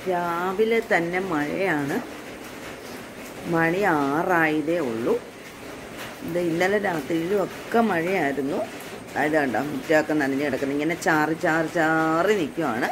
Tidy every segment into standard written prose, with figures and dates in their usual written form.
രാവിലെ തന്നെ മഴയാണ്. മണി 6 ആയതേ ഉള്ളൂ. ഇത് ഇന്നലെ രാത്രിയിലും ഒക്കെ മഴയായിരുന്നു. അത് കണ്ടോ, മുറ്റമൊക്കെ നനഞ്ഞ് കിടക്കുന്നത്. ഇങ്ങനെ ചാറി ചാറി ചാറി നിൽക്കുവാണ്.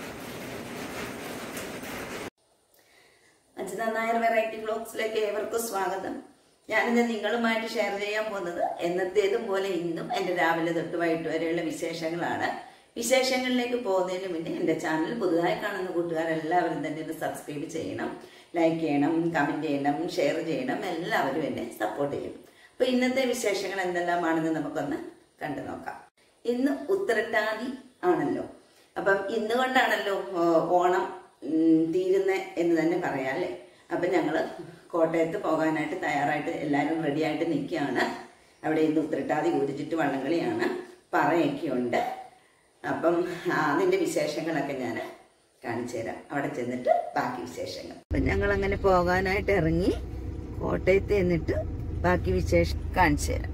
അഞ്ജിത നായർ വെറൈറ്റി വ്ലോഗ്സിലേക്ക് ഏവർക്കും സ്വാഗതം. ഞാനിന്ന് നിങ്ങളുമായിട്ട് ഷെയർ ചെയ്യാൻ പോകുന്നത് എന്നത്തേതും പോലെ ഇന്നും എൻ്റെ രാവിലെ തൊട്ട് വൈകിട്ട് വരെയുള്ള വിശേഷങ്ങളാണ്. വിശേഷങ്ങളിലേക്ക് പോകുന്നതിന് മുന്നേ എൻ്റെ ചാനൽ പുതുതായി കാണുന്ന കൂട്ടുകാരെല്ലാവരും തന്നെ ഒന്ന് സബ്സ്ക്രൈബ് ചെയ്യണം, ലൈക്ക് ചെയ്യണം, കമൻറ്റ് ചെയ്യണം, ഷെയർ ചെയ്യണം. എല്ലാവരും എന്നെ സപ്പോർട്ട് ചെയ്യും. അപ്പോൾ ഇന്നത്തെ വിശേഷങ്ങൾ എന്തെല്ലാമാണെന്ന് നമുക്കൊന്ന് കണ്ടു നോക്കാം. ഇന്ന് ഉത്രട്ടാതി ആണല്ലോ. അപ്പം ഇന്നുകൊണ്ടാണല്ലോ ഓണം തീരുന്ന എന്ന് തന്നെ പറയാം അല്ലേ. അപ്പം ഞങ്ങൾ കോട്ടയത്ത് പോകാനായിട്ട് തയ്യാറായിട്ട് എല്ലാവരും റെഡിയായിട്ട് നിൽക്കുകയാണ്. അവിടെ ഇന്ന് ഉത്രട്ടാതി ഊരിച്ചിട്ട് വള്ളംകളിയാണ്, പറയൊക്കെ ഉണ്ട്. അപ്പം അതിൻ്റെ വിശേഷങ്ങളൊക്കെ ഞാൻ കാണിച്ചു തരാം. അവിടെ ചെന്നിട്ട് ബാക്കി വിശേഷങ്ങൾ. അപ്പം ഞങ്ങൾ അങ്ങനെ പോകാനായിട്ട് ഇറങ്ങി. കോട്ടയത്ത് എന്നിട്ട് ബാക്കി വിശേഷം കാണിച്ചു തരാം.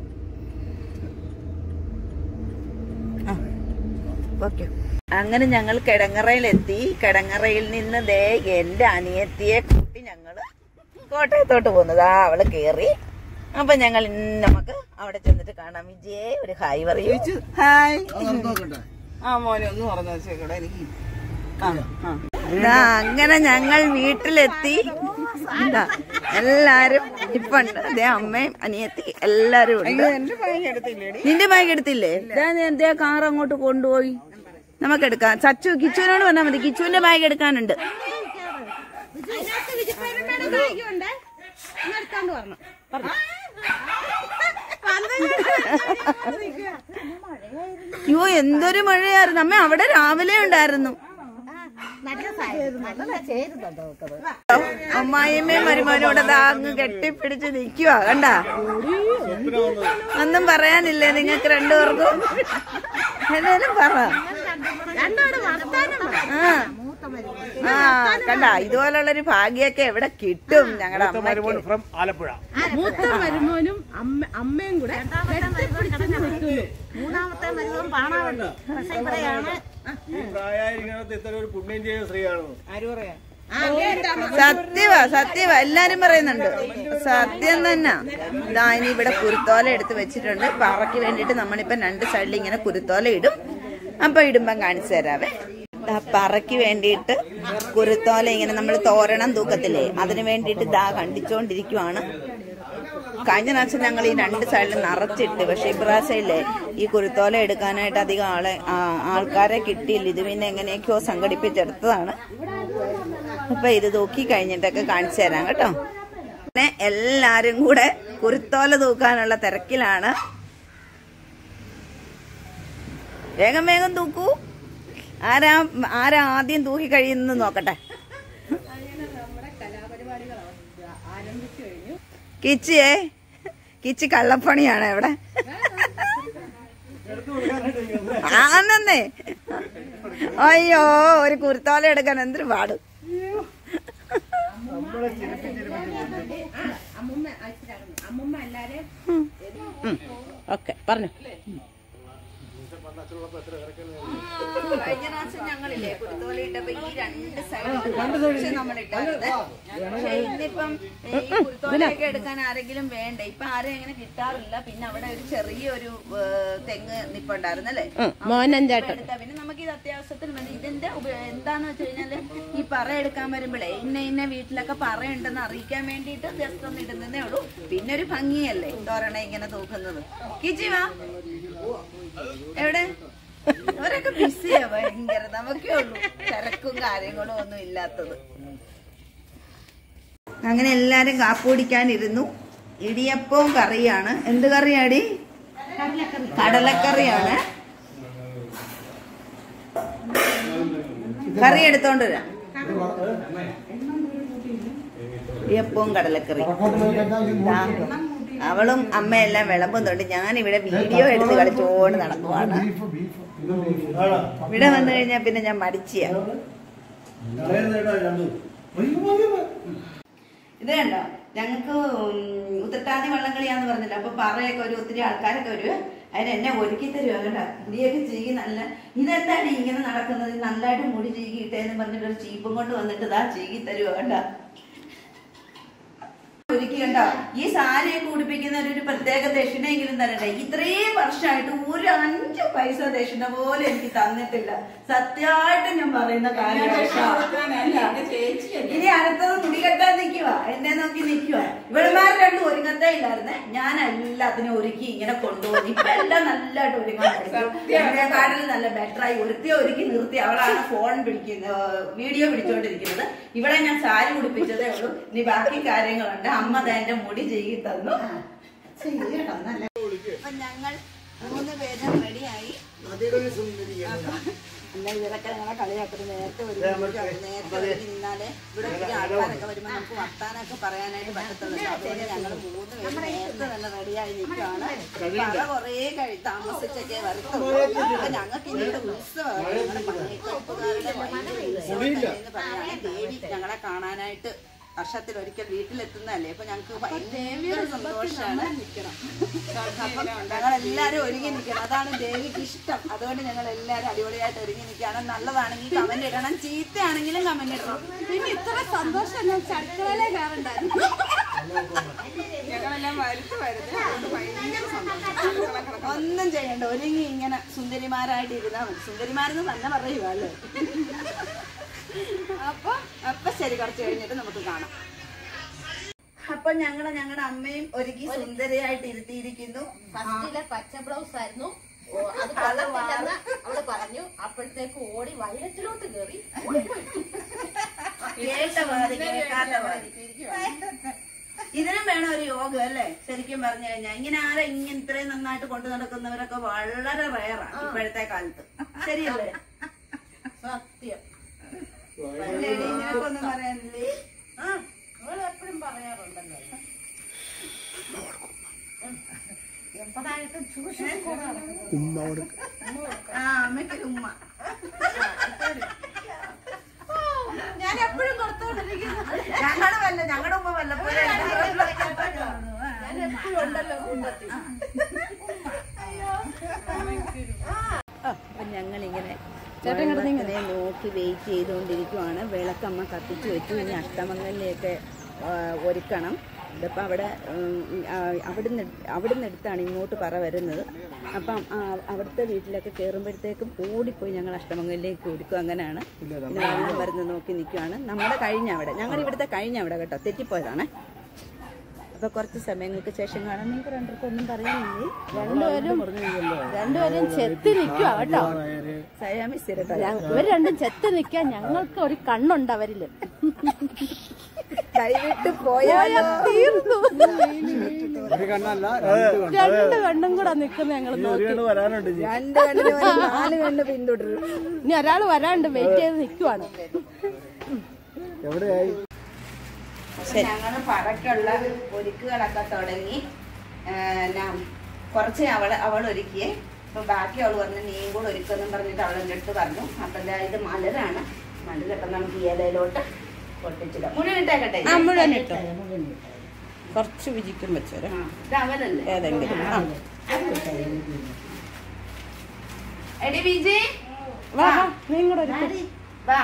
ഓക്കെ. അങ്ങനെ ഞങ്ങൾ കിടങ്ങറയിലെത്തി. കിടങ്ങറയിൽ നിന്ന് ദേ എൻ്റെ അനിയത്തിയെ കൂട്ടി ഞങ്ങൾ കോട്ടയത്തോട്ട് പോകുന്നത്. അവള് കേറി. അപ്പൊ ഞങ്ങൾ നമുക്ക് അവിടെ ചെന്നിട്ട് കാണാം. വിജയേ ഒരു ഹായ് പറയൂ. ഹായ്. മോനെ ഒന്ന് പറഞ്ഞു വെച്ചേക്കടെ എനിക്ക്. അങ്ങനെ ഞങ്ങൾ വീട്ടിലെത്തി. എല്ലാരും ഇപ്പൊ ഉണ്ട്. അതേ അമ്മയും അനിയത്തി എല്ലാരും ഉണ്ട്. നിന്റെ ബാഗ് എടുത്തില്ലേ? എന്തേ കാർ അങ്ങോട്ട് കൊണ്ടുപോയി. നമുക്കെടുക്കാം. ചച്ചു കിച്ചുവിനോട് പറഞ്ഞാൽ മതി. കിച്ചുവിന്റെ ബാഗ് എടുക്കാനുണ്ട്. അയ്യോ എന്തൊരു മഴയായിരുന്നു അമ്മ. അവിടെ രാവിലെ ഉണ്ടായിരുന്നു. അമ്മായിയമ്മയും മരുമോനോട് അങ്ങ് കെട്ടിപ്പിടിച്ച് നിൽക്കുക. കണ്ട, ഒന്നും പറയാനില്ലേ നിങ്ങൾക്ക് രണ്ടുപേർക്കും? എന്തായാലും പറ. കണ്ട, ഇതുപോലുള്ളൊരു ഭാഗ്യൊക്കെ എവിടെ കിട്ടും? ഞങ്ങളുടെ മൂത്ത മരുമോനും അമ്മയും കൂടെ മൂന്നാമത്തെ മരുമോൻ പാണാവള്ളി. സത്യവാ എല്ലാരും പറയുന്നുണ്ട്. സത്യം തന്നെ. ഇതാ ഇനി ഇവിടെ കുരുത്തോല എടുത്ത് വെച്ചിട്ടുണ്ട്. പറയ്ക്ക് വേണ്ടിട്ട് നമ്മളിപ്പം 2 സൈഡിൽ ഇങ്ങനെ കുരുത്തോല ഇടും. അപ്പൊ ഇടുമ്പം കാണിച്ചു തരാവേ. പറയ്ക്ക് വേണ്ടിയിട്ട് കുരുത്തോല ഇങ്ങനെ നമ്മൾ തോരണം തൂക്കത്തില്ലേ, അതിന് വേണ്ടിയിട്ട് ഇതാ കണ്ടിച്ചോണ്ടിരിക്കുവാണ്. കഴിഞ്ഞ പ്രാവശ്യം ഞങ്ങൾ ഈ 2 സൈഡിൽ നിറച്ചിട്ട്, പക്ഷെ ഇപ്രാവശ്യമില്ലേ ഈ കുരുത്തോല എടുക്കാനായിട്ട് അധികം ആൾക്കാരെ കിട്ടിയില്ല. ഇത് പിന്നെ എങ്ങനെയൊക്കെയോ സംഘടിപ്പിച്ചെടുത്തതാണ്. അപ്പൊ ഇത് തൂക്കി കഴിഞ്ഞിട്ടൊക്കെ കാണിച്ചു തരാം കേട്ടോ. പിന്നെ എല്ലാരും കൂടെ കുരുത്തോല തൂക്കാനുള്ള തിരക്കിലാണ്. വേഗം വേഗം തൂക്കൂ. ആരാ ആദ്യം തൂക്കി കഴിയുന്നത് നോക്കട്ടെ. കിച്ചി കള്ളപ്പണിയാണ് ഇവിടെ. ആന്നേ. അയ്യോ, ഒരു കുരുത്തോല എടുക്കാൻ എന്തൊരു പാട്. ഓക്കെ, പറഞ്ഞു. കഴിഞ്ഞ പ്രാവശ്യം ഞങ്ങളില്ലേ കുരുത്തോല ഇട്ടപ്പോ ഈ 2 സൈഡിൽ നമ്മളിട്ടായിരുന്നു. പക്ഷെ ഇന്നിപ്പം ഈ കുരുത്തോലയൊക്കെ എടുക്കാൻ ആരെങ്കിലും വേണ്ട. ഇപ്പൊ ആരും അങ്ങനെ കിട്ടാറില്ല. പിന്നെ അവിടെ ഒരു ചെറിയൊരു തെങ്ങ് നിപ്പുണ്ടായിരുന്നല്ലേ, പിന്നെ നമുക്ക് ഇത് അത്യാവശ്യത്തിന് മതി. ഇതിന്റെ എന്താന്ന് വെച്ച് കഴിഞ്ഞാല് ഈ പറ എടുക്കാൻ വരുമ്പോഴേ ഇന്ന വീട്ടിലൊക്കെ പറയുണ്ടെന്ന് അറിയിക്കാൻ വേണ്ടിയിട്ട് ജസ്റ്റ് ഒന്ന് ഇടുന്നതേ ഉള്ളൂ. പിന്നെ ഒരു ഭംഗിയല്ലേ തോരണ ഇങ്ങനെ തൂക്കുന്നത്. കിച്ചി വാ. എവിടെ? അവരൊക്കെ ബിസിയാ ഭയങ്കര. നമുക്കേ ഉള്ളൂ തിരക്കും കാര്യങ്ങളും ഒന്നും ഇല്ലാത്തത്. അങ്ങനെ എല്ലാരും കാപ്പി കുടിക്കാനിരുന്നു. ഇടിയപ്പവും കറിയാണ്. എന്ത് കറിയാടി? കടലക്കറിയാണ്. കറി എടുത്തോണ്ട് വരാം. ഇടിയപ്പവും കടലക്കറി. അവളും അമ്മയെല്ലാം വിളമ്പുന്നുണ്ട്. ഞാനിവിടെ വീഡിയോ എടുത്ത് കളിച്ചോണ്ട് നടക്കുവാണ്. ഇവിടെ വന്നു കഴിഞ്ഞാൽ പിന്നെ ഞാൻ മടിച്ചിയാ. ഇത് കണ്ടോ, ഞങ്ങൾക്ക് ഉത്രട്ടാതി വള്ളംകളിയാന്ന് പറഞ്ഞില്ല. അപ്പൊ പറയൊക്കെ ഒത്തിരി ആൾക്കാരൊക്കെ അതിന് എന്നെ ഒരുക്കി തരുവാ കേട്ടോ. മുടിയൊക്കെ ചീകി നല്ല, ഇതെന്താണ് ഇങ്ങനെ നടക്കുന്നത്, നല്ലതായിട്ട് മുടി ചീകി ഇട്ടേന്ന് പറഞ്ഞിട്ട് ഒരു ചീപ്പും കൊണ്ട് വന്നിട്ട് ഇതാ ചീകി തരുവാ കേട്ടോ. ഒരുക്കി കണ്ടോ. ഈ സാരിയൊക്കെ ഉടുപ്പിക്കുന്നവർ ഒരു പ്രത്യേക ദക്ഷിണയെങ്കിലും തരണ്ടേ. ഇത്രയും വർഷമായിട്ട് ഒരു 5 പൈസ ദക്ഷിണ പോലെ എനിക്ക് തന്നിട്ടില്ല. സത്യമായിട്ട് ഞാൻ പറയുന്ന കാര്യം. ഇനി അടുത്തത് മുടി കെട്ടാൻ നിൽക്കുക, എന്നെ നോക്കി നിൽക്കുക. ഇവളുമാർ രണ്ടും ഒരുങ്ങത്തേ ഇല്ലായിരുന്നേ. ഞാൻ എല്ലാത്തിനും ഒരുക്കി ഇങ്ങനെ കൊണ്ടുപോകും. ഇപ്പൊ എല്ലാം നല്ലതായിട്ട് ഒരുങ്ങാൻ കാട്ടിൽ നല്ല ബെറ്ററായി ഒരുക്കി നിർത്തി. അവളാണ് ഫോൺ വീഡിയോ പിടിച്ചോണ്ടിരിക്കുന്നത്. ഇവിടെ ഞാൻ സാരി ഉടുപ്പിച്ചതേ ഉള്ളൂ. ഇനി ബാക്കി കാര്യങ്ങളുണ്ട്. അമ്മ എന്റെ മുടി ചെയ്യി തന്നു. അപ്പൊ ഞങ്ങൾ 3 പേരും റെഡിയായി. അല്ല ഇവരൊക്കെ ഞങ്ങളെ കളിയാക്കുന്നത്. നേരത്തെ നിന്നാലേ ഇവിടെ ആൾക്കാരൊക്കെ വരുമ്പോ നമുക്ക് വർത്താനൊക്കെ പറയാനായിട്ട് പറ്റത്തുള്ളൂ. അതുകൊണ്ട് ഞങ്ങൾ 3 പേരും നേരത്തെ തന്നെ റെഡിയായി നിൽക്കുകയാണ്. പല കുറേ താമസിച്ചൊക്കെ വരത്തുള്ളൂ. അപ്പൊ ഞങ്ങൾക്ക് ഇനിയുടെ ഉത്സവമാണ്. ഞങ്ങളുടെ പണിയെടുപ്പുകാരുടെ ഉത്സവം പറയാൻ ദേവി ഞങ്ങളെ കാണാനായിട്ട് വർഷത്തിലൊരിക്കൽ വീട്ടിലെത്തുന്നതല്ലേ. അപ്പൊ ഞങ്ങൾക്ക് ഭയങ്കര സന്തോഷമാണ്. അപ്പൊ ഞങ്ങളെല്ലാരും ഒരുങ്ങി നിൽക്കണം. അതാണ് ദേവിക്ക് ഇഷ്ടം. അതുകൊണ്ട് ഞങ്ങൾ എല്ലാരും അടിപൊളിയായിട്ട് ഒരുങ്ങി നിൽക്കണം. നല്ലതാണെങ്കിൽ കമന്റ് ഇടണം, ചീത്തയാണെങ്കിലും കമന്റ് ഇടണം. പിന്നെ ഇത്ര സന്തോഷം ഞാൻ ചടുക്കളയിലേ കയറണ്ടായിരുന്നു. ഞങ്ങളെല്ലാം ഭയങ്കര സന്തോഷം. ഒന്നും ചെയ്യണ്ട, ഒരുങ്ങി ഇങ്ങനെ സുന്ദരിമാരായിട്ട് ഇരുന്നാ മതി. സുന്ദരിമാരെന്ന് തന്നെ പറയുവല്ലേ. അപ്പൊ ശരി, കുറച്ച് കഴിഞ്ഞിട്ട് നമുക്ക് കാണാം. അപ്പൊ ഞങ്ങളുടെ അമ്മയും ഒരുക്കി സുന്ദരിയായിട്ട് ഇരുത്തിയിരിക്കുന്നു. ഫസ്റ്റിലെ പച്ച ബ്ലൗസ് ആയിരുന്നു, അത് കൊള്ളത്തില്ലെന്ന് അവള് പറഞ്ഞു. അപ്പോഴത്തേക്ക് ഓടി വയലറ്റിലോട്ട് കയറി. കേട്ട പാതി കേൾക്കാത്ത പാതി. ഇതിനും വേണം ഒരു യോഗം അല്ലേ. ശരിക്കും പറഞ്ഞു കഴിഞ്ഞാൽ ഇങ്ങനെ ഇങ്ങനെ ഇത്രയും നന്നായിട്ട് കൊണ്ടു നടക്കുന്നവരൊക്കെ വളരെ റയറാണ് ഇപ്പോഴത്തെ കാലത്ത്. ശരിയല്ലേ? സത്യം. നിനക്കൊന്നും പറയാനില്ലേ? എപ്പോഴും പറയാറുണ്ടല്ലോ. എപ്പോഴായിട്ടും അമ്മയ്ക്ക് ഉമ്മ ഞാൻ എപ്പോഴും കൊടുത്തോണ്ടിരിക്കുന്നു. ഞങ്ങളുടെ ഉമ്മ വല്ലപ്പോഴും ഞാൻ എപ്പോഴും ഉണ്ടല്ലോ കൂട്ടത്തിൽ. അപ്പൊ ഞങ്ങളിങ്ങനെ നോക്കി വെയിറ്റ് ചെയ്തുകൊണ്ടിരിക്കുവാണ്. വിളക്കമ്മ കത്തിച്ചു വെച്ചു. ഇനി അഷ്ടമംഗലിലേക്ക് ഒരുക്കണം. ഇതിപ്പോൾ അവിടുന്ന് എടുത്താണ് ഇങ്ങോട്ട് പറ വരുന്നത്. അപ്പം അവിടുത്തെ വീട്ടിലൊക്കെ കയറുമ്പോഴത്തേക്കും ഓടിപ്പോയി ഞങ്ങൾ അഷ്ടമംഗലിലേക്ക് ഒരുക്കും. അങ്ങനെയാണ് വെള്ളം വരുന്നത് നോക്കി നിൽക്കുകയാണ്. നമ്മുടെ കഴിഞ്ഞവിടെ, ഞങ്ങൾ ഇവിടുത്തെ കഴിഞ്ഞവിടെ കേട്ടോ, തെറ്റിപ്പോയതാണ്. അപ്പൊ കുറച്ച് സമയങ്ങൾക്ക് ശേഷം കാണാൻ. നിങ്ങൾക്ക് രണ്ടുപേർക്കും ഒന്നും പറയാനില്ലേ? രണ്ടുപേരും ചെത്തി നിൽക്കുക കേട്ടോ. ഇവർ രണ്ടും ചെത്തി നിൽക്കാൻ ഞങ്ങൾക്ക് ഒരു കണ്ണുണ്ട് അവരില്. കൈവിട്ട് പോയാലോ തീർന്നു. 2 കണ്ണും കൂടെ നിൽക്കുന്ന ഞങ്ങൾ നോക്കി. 2 കണ്ണിന് 4 കണ്ണ് പിന്തുടരും. ഇനി ഒരാൾ വരാണ്ട് വെയിറ്റ് ചെയ്ത് നിൽക്കുവാണ്. ഞങ്ങള് പറക്കുള്ള ഒരുക്കുകളൊക്കെ തുടങ്ങി. കുറച്ച് അവൾ ഒരുക്കിയേ. അപ്പൊ ബാക്കി അവൾ പറഞ്ഞു നീയും കൂടെ ഒരുക്കെന്നും പറഞ്ഞിട്ട് അവളെൻ്റെ അടുത്ത് പറഞ്ഞു. അപ്പൊ ഇത് മലരാണ്. മലരൊക്കെ നമുക്ക് ഈ ഇലയിലോട്ട് പൊട്ടിച്ചിടാം. മുഴുവൻ ഇട്ടേക്കട്ടെ? മുഴുവൻ ഇട്ടോ. കുറച്ച് വിജിക്കും വെച്ചേരാ. ഇത് അവനല്ലേ ഏതെങ്കിലും. എടി വിജി വാ, നീ കൂടെ വാ.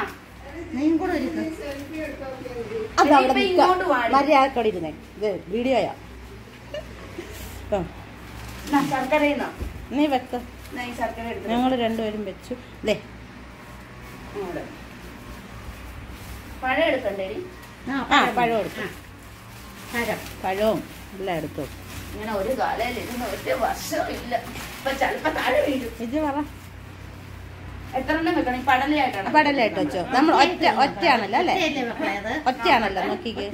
മര്യാദക്കോടെ ഇരുന്നേ. ഇത് വീഡിയോയാ. ശർക്കരയുന്നോ? നീ വെക്ക. ശർക്കര എടുത്തു. ഞങ്ങൾ രണ്ടുപേരും വെച്ചു. ദേ പഴം എടുക്കണ്ടേടി? പഴം എടുക്കും. പഴവും എല്ലാം എടുത്തു. ഇങ്ങനെ ഒരു കാലയിൽ ഇരുന്ന് 1 വർഷം ഇല്ല. ഇപ്പൊ ചിലപ്പോ താഴെ വീഴും. ഇത് പറ എത്ര എണ്ണം വെക്കണം? പടലയായിട്ടാണ്? പടലായിട്ട് വെച്ചോ. നമ്മൾ ഒറ്റയാണല്ലോ അല്ലേ? ഒറ്റയാണല്ലോ. നോക്കിക്കേ.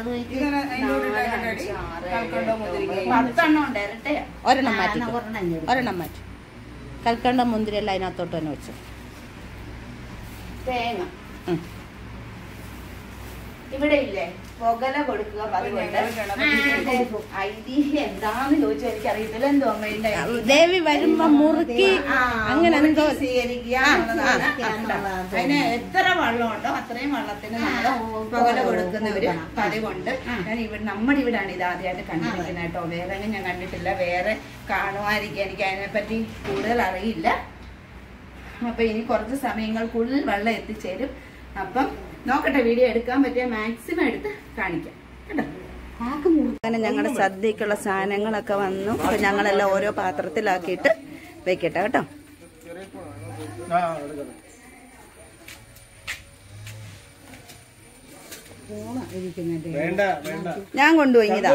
10 ഉണ്ട്. ഇരട്ടയാ. ഒരെണ്ണം മാറ്റി. കൽക്കണ്ട മുന്തിരി എല്ലാം അതിനകത്തോട്ട് തന്നെ വെച്ചു. തേങ്ങ ഇവിടെ ഇല്ലേ? പുകല കൊടുക്കുക പതിവുണ്ട്. ഐതിഹ്യം എന്താന്ന് ചോദിച്ചാൽ എനിക്കറിയത്തില്ല. എന്തോ അമ്മയുടെ ദേവി വരുമ്പോ മുറുക്കി അങ്ങനെ എന്തോ സ്വീകരിക്കുക എന്നുള്ളതാണ്. അതിന് എത്ര വെള്ളമുണ്ടോ അത്രയും വെള്ളത്തിന് നമ്മള് പുകല കൊടുക്കുന്ന ഒരു പതിവുണ്ട്. നമ്മുടെ ഇവിടാണ് ഇത് ആദ്യമായിട്ട് കണ്ടിരിക്കുന്നത് കേട്ടോ. വേറെ ഞാൻ കണ്ടിട്ടില്ല. വേറെ കാണുമായിരിക്കും. എനിക്ക് അതിനെപ്പറ്റി കൂടുതൽ അറിയില്ല. അപ്പൊ ഇനി കുറച്ച് സമയങ്ങൾക്കുള്ളിൽ വെള്ളം എത്തിച്ചേരും. അപ്പം നോക്കട്ടെ, വീഡിയോ എടുക്കാൻ പറ്റിയ മാക്സിമം എടുത്ത് കാണിക്കാം കേട്ടോ. അങ്ങനെ ഞങ്ങളുടെ സദ്യക്കുള്ള സാധനങ്ങളൊക്കെ വന്നു. അപ്പൊ ഞങ്ങളെല്ലാം ഓരോ പാത്രത്തിലാക്കിയിട്ട് വെക്കട്ടെ കേട്ടോ. ഞാൻ കൊണ്ടുപോയി ഇതാ.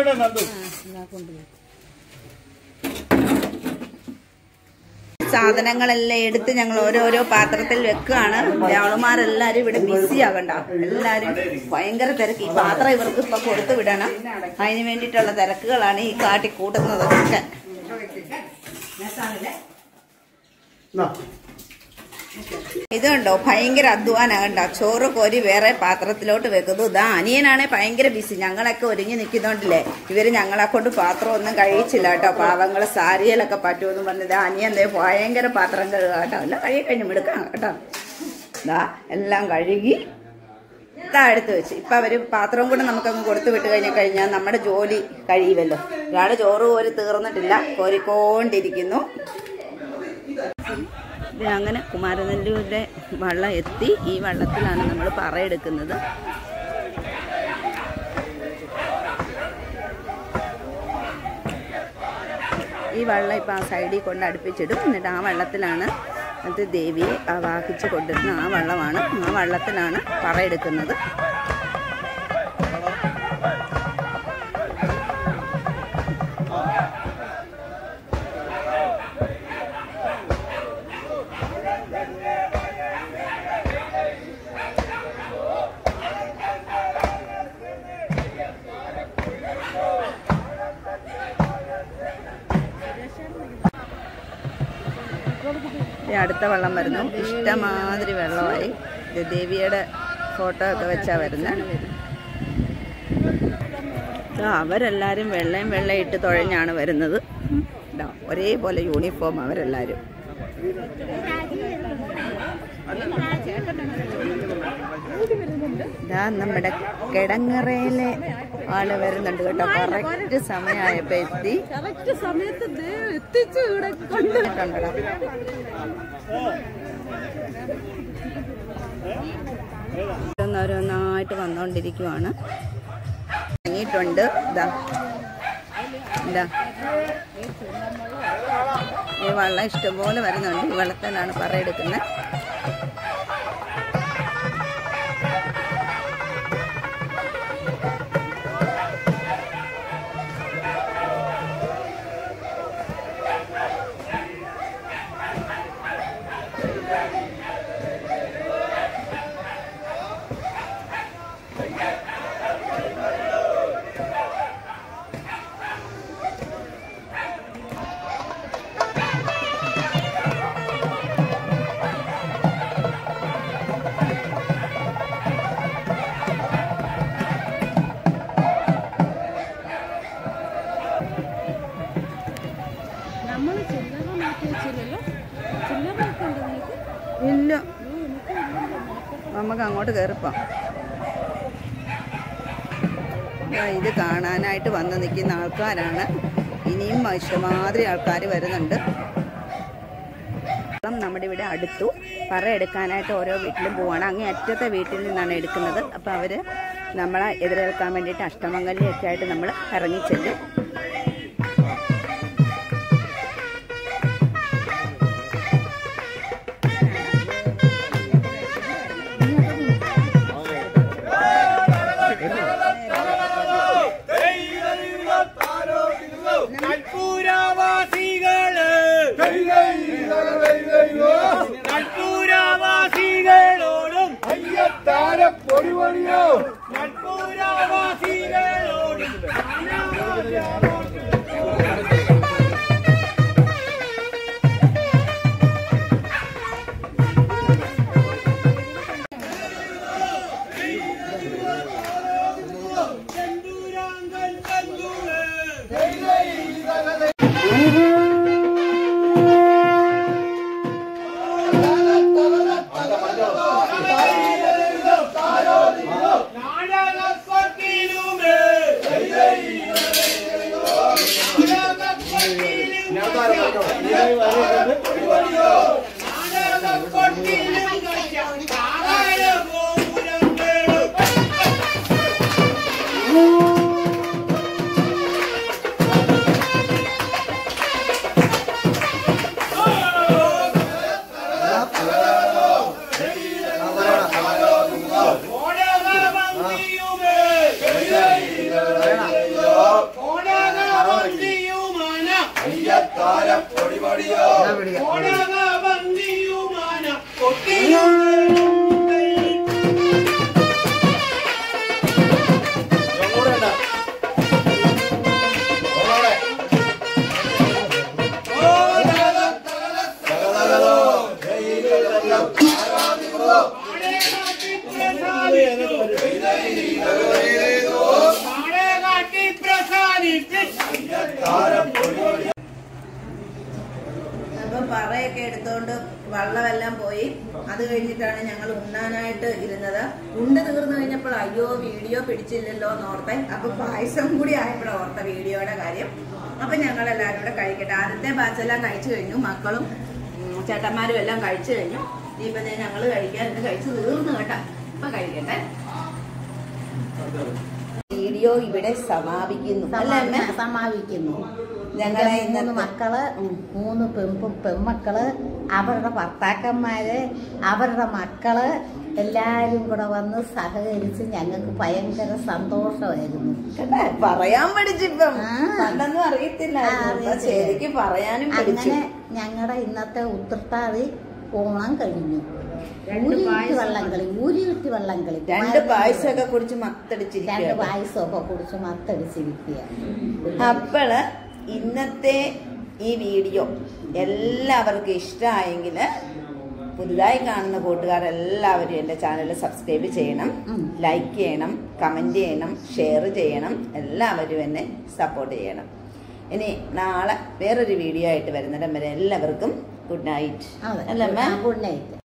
സാധനങ്ങളെല്ലാം എടുത്ത് ഞങ്ങൾ ഓരോരോ പാത്രത്തിൽ വെക്കുകയാണ്. അവളുമാരെല്ലാരും ഇവിടെ ബിസി ആകണ്ട. എല്ലാരും ഭയങ്കര തിരക്ക്. ഈ പാത്രം ഇവർക്ക് ഇപ്പൊ കൊടുത്തു വിടണം. അതിന് വേണ്ടിയിട്ടുള്ള തിരക്കുകളാണ് ഈ കാട്ടി കൂട്ടുന്നതൊക്കെ. ഇതുണ്ടോ ഭയങ്കര അധ്വാനം കണ്ടോ. ചോറ് കോരി വേറെ പാത്രത്തിലോട്ട് വെക്കുന്നു. ഇതാ അനിയനാണെ ഭയങ്കര ബിസി. ഞങ്ങളൊക്കെ ഒരുങ്ങി നിൽക്കുന്നുണ്ടല്ലേ. ഇവര് ഞങ്ങളെ കൊണ്ട് പാത്രം ഒന്നും കഴിച്ചില്ല കേട്ടോ. പാവങ്ങള് സാരിയിലൊക്കെ പറ്റുമെന്ന് പറഞ്ഞത് അനിയൻ ഭയങ്കര പാത്രം കഴുകുക കേട്ടോ. എല്ലാം കഴുകി കഴിഞ്ഞു എടുക്കാം കേട്ടോ. ഇതാ എല്ലാം കഴുകി ഇതാ എടുത്ത് വെച്ച്. ഇപ്പൊ അവര് പാത്രവും കൂടെ നമുക്കങ്ങ് കൊടുത്തു വിട്ട് കഴിഞ്ഞാൽ നമ്മുടെ ജോലി കഴിയുമല്ലോ. ഒരാള് ചോറ് കോരി തീർന്നിട്ടില്ല, കോരിക്കൊണ്ടിരിക്കുന്നു. അങ്ങനെ കുമാരനെല്ലൂരിലെ വെള്ളം എത്തി. ഈ വെള്ളത്തിലാണ് നമ്മൾ പറയെടുക്കുന്നത്. ഈ വെള്ളം ഇപ്പം ആ സൈഡിൽ കൊണ്ട് അടുപ്പിച്ചിടും. എന്നിട്ട് ആ വെള്ളത്തിലാണ് അത് ദേവിയെ ആവാഹിച്ച് കൊണ്ടിരുന്ന ആ വെള്ളമാണ്. ആ വെള്ളത്തിലാണ് പറയെടുക്കുന്നത്. അടുത്ത വെള്ളം വരുന്നു. ഇഷ്ടമാതിരി വെള്ളമായി. ദേവിയുടെ ഫോട്ടോ ഒക്കെ വെച്ചാ വരുന്നത്. അവരെല്ലാരും വെള്ളയും ഇട്ട് തുഴഞ്ഞാണ് വരുന്നത്. ഒരേപോലെ യൂണിഫോം അവരെല്ലാരും. നമ്മുടെ കിടങ്ങറയിലെ ആള് വരുന്നുണ്ട് കേട്ടോ. കറക്റ്റ് സമയമായപ്പോ എത്തി. ഓരോന്നായിട്ട് വന്നോണ്ടിരിക്കുവാണ്. ഇറങ്ങിയിട്ടുണ്ട്. ഇതാ ഈ വെള്ളം ഇഷ്ടംപോലെ വരുന്നുണ്ട്. ഈ വെള്ളത്തിലാണ് പറയെടുക്കുന്നത്. ഇല്ല, നമുക്ക് അങ്ങോട്ട് കയറിപ്പോം. ഇത് കാണാനായിട്ട് വന്ന് നിൽക്കുന്ന ആൾക്കാരാണ്. ഇനിയും ഇഷ്ടമാതിരി ആൾക്കാർ വരുന്നുണ്ട്. നമ്മുടെ ഇവിടെ അടുത്തു പറ എടുക്കാനായിട്ട് ഓരോ വീട്ടിലും പോവാണ്. അങ്ങേ അറ്റത്തെ വീട്ടിൽ നിന്നാണ് എടുക്കുന്നത്. അപ്പോൾ അവർ നമ്മളെ എതിരേൽക്കാൻ വേണ്ടിയിട്ട് അഷ്ടമംഗല്യൊക്കെ ആയിട്ട് നമ്മൾ ഇറങ്ങിച്ചെല്ലും. അപ്പം പറയൊക്കെ എടുത്തോണ്ട് വള്ളമെല്ലാം പോയി. അത് കഴിഞ്ഞിട്ടാണ് ഞങ്ങൾ ഉണ്ണാനായിട്ട് ഇരുന്നത്. ഉണ്ട തീർന്നു കഴിഞ്ഞപ്പോൾ അയ്യോ വീഡിയോ പിടിച്ചില്ലല്ലോ എന്നോർത്തെ. അപ്പൊ പായസം കൂടി ആയപ്പോഴാണ് ഓർത്ത വീഡിയോയുടെ കാര്യം. അപ്പൊ ഞങ്ങൾ എല്ലാവരും കൂടെ കഴിക്കട്ടെ. ആദ്യത്തെ ബാച്ചെല്ലാം കഴിച്ചു കഴിഞ്ഞു. മക്കളും ചേട്ടന്മാരും എല്ലാം കഴിച്ചു കഴിഞ്ഞു. ഇനിയിപ്പൊ ഞങ്ങള് കഴിക്കാൻ ഇത് കഴിച്ചു തീർന്നു കേട്ടാ. ഇപ്പൊ കഴിക്കട്ടെ. വീഡിയോ ഇവിടെ സമാപിക്കുന്നു. ഞങ്ങളെ മൂന്ന് മക്കള്, 3 പെൺമക്കള്, അവരുടെ ഭർത്താക്കന്മാര്, അവരുടെ മക്കള് എല്ലാരും കൂടെ വന്ന് സഹകരിച്ച് ഞങ്ങൾക്ക് ഭയങ്കര സന്തോഷമായിരുന്നു. പറയാൻ പഠിച്ചിപ്പം പണ്ടൊന്നും അറിയത്തില്ല. ശരിക്കും പറയാനും അങ്ങനെ ഞങ്ങളുടെ ഇന്നത്തെ ഉത്രട്ടാതി ഓണം കഴിഞ്ഞു. ഊരിവിട്ട് വള്ളംകളി 2 പായസമൊക്കെ കുടിച്ച് മത്തടിച്ചിരിക്കുക. 2 പായസമൊക്കെ കുടിച്ച് മത്തടിച്ചിരിക്കുക. അപ്പോള് ഇന്നത്തെ ഈ വീഡിയോ എല്ലാവർക്കും ഇഷ്ടമായെങ്കിൽ പുതുതായി കാണുന്ന കൂട്ടുകാരെല്ലാവരും എൻ്റെ ചാനൽ സബ്സ്ക്രൈബ് ചെയ്യണം, ലൈക്ക് ചെയ്യണം, കമൻറ്റ് ചെയ്യണം, ഷെയർ ചെയ്യണം. എല്ലാവരും എന്നെ സപ്പോർട്ട് ചെയ്യണം. ഇനി നാളെ വേറൊരു വീഡിയോ ആയിട്ട് വരുന്നിടം വരെ എല്ലാവർക്കും ഗുഡ് നൈറ്റ്. Good night.